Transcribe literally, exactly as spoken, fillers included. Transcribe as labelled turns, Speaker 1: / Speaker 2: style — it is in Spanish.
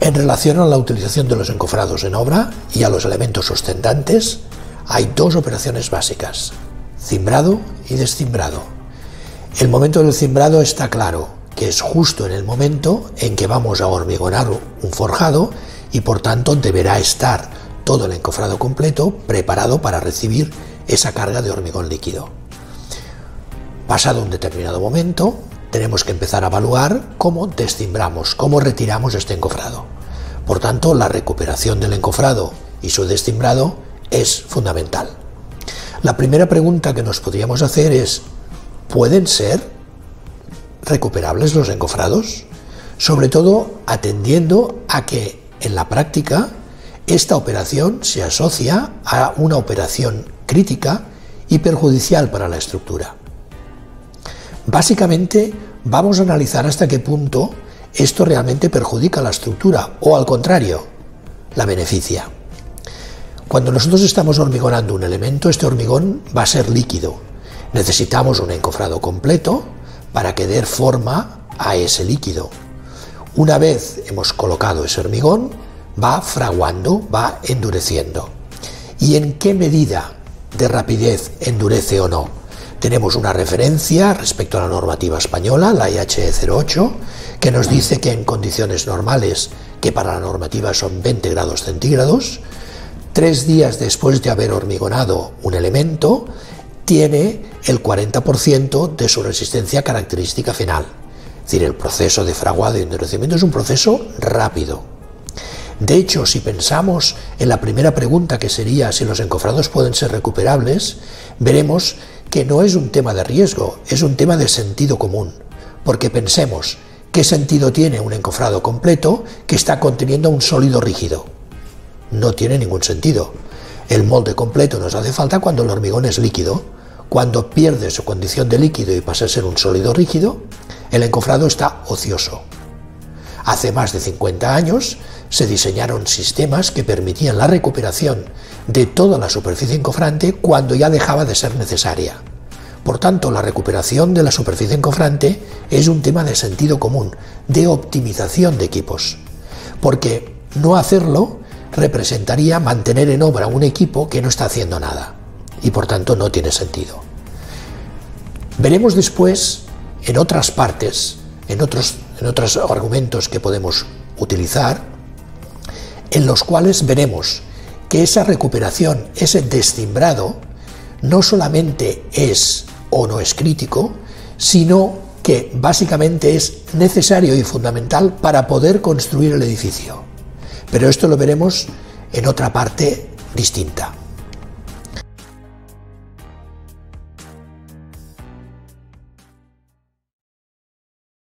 Speaker 1: En relación a la utilización de los encofrados en obra y a los elementos sustentantes, hay dos operaciones básicas: cimbrado y descimbrado. El momento del cimbrado está claro, que es justo en el momento en que vamos a hormigonar un forjado y por tanto deberá estar todo el encofrado completo preparado para recibir esa carga de hormigón líquido. Pasado un determinado momento, tenemos que empezar a evaluar cómo descimbramos, cómo retiramos este encofrado. Por tanto, la recuperación del encofrado y su descimbrado es fundamental. La primera pregunta que nos podríamos hacer es: ¿pueden ser recuperables los encofrados? Sobre todo atendiendo a que en la práctica esta operación se asocia a una operación crítica y perjudicial para la estructura. Básicamente vamos a analizar hasta qué punto esto realmente perjudica la estructura o, al contrario, la beneficia. Cuando nosotros estamos hormigonando un elemento, este hormigón va a ser líquido. Necesitamos un encofrado completo para que dé forma a ese líquido. Una vez hemos colocado ese hormigón, va fraguando, va endureciendo. ¿Y en qué medida de rapidez endurece o no? Tenemos una referencia respecto a la normativa española, la I H E cero ocho, que nos dice que en condiciones normales, que para la normativa son veinte grados centígrados, tres días después de haber hormigonado un elemento, tiene el cuarenta por ciento de su resistencia característica final. Es decir, el proceso de fraguado y endurecimiento es un proceso rápido. De hecho, si pensamos en la primera pregunta, que sería si los encofrados pueden ser recuperables, veremos que no es un tema de riesgo, es un tema de sentido común. Porque pensemos, ¿qué sentido tiene un encofrado completo que está conteniendo un sólido rígido? No tiene ningún sentido. El molde completo nos hace falta cuando el hormigón es líquido. Cuando pierde su condición de líquido y pasa a ser un sólido rígido, el encofrado está ocioso. Hace más de cincuenta años se diseñaron sistemas que permitían la recuperación de toda la superficie encofrante cuando ya dejaba de ser necesaria. Por tanto, la recuperación de la superficie encofrante es un tema de sentido común, de optimización de equipos, porque no hacerlo representaría mantener en obra un equipo que no está haciendo nada y por tanto no tiene sentido. Veremos después en otras partes, en otros, en otros argumentos que podemos utilizar, en los cuales veremos que esa recuperación, ese descimbrado, no solamente es o no es crítico, sino que básicamente es necesario y fundamental para poder construir el edificio. Pero esto lo veremos en otra parte distinta.